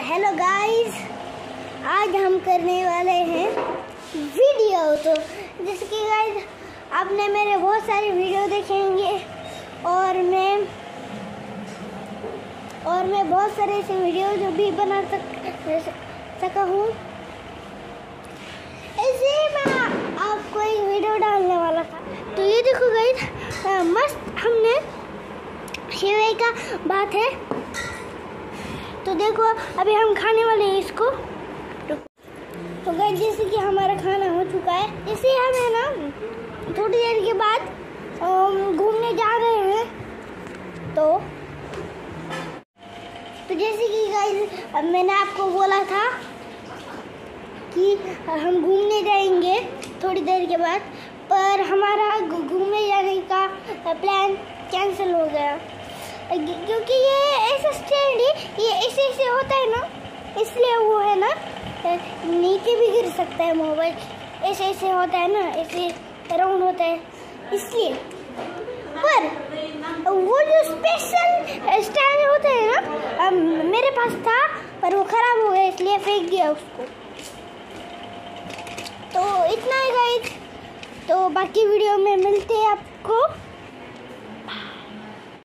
Hello guys, आज हम करने वाले हैं वीडियो। तो जैसे कि गाइस आपने मेरे बहुत सारे वीडियो देखेंगे और मैं बहुत सारे ऐसे वीडियो जो भी बना सका हूँ। ऐसे मैं आपको एक वीडियो डालने वाला था। तो ये देखो गाइस, मस्त हमने सेवई का बात है। तो देखो अभी हम खाने वाले हैं इसको। तो गाइस जैसे कि हमारा खाना हो चुका है, जैसे हम है ना थोड़ी देर के बाद घूमने जा रहे हैं। तो जैसे कि गाइस मैंने आपको बोला था कि हम घूमने जाएंगे थोड़ी देर के बाद, पर हमारा घूमने जाने का प्लान कैंसिल हो गया क्योंकि ये ऐसा स्टैंड है, ये ऐसे होता है ना, इसलिए वो है ना नीचे भी गिर सकता है मोबाइल। ऐसे होता है ना, ऐसे राउंड होता है इसलिए। पर वो जो स्पेशल स्टैंड होता है ना, मेरे पास था पर वो खराब हो गया इसलिए फेंक दिया उसको। तो इतना ही गाइस, तो बाकी वीडियो में मिलते हैं आपको।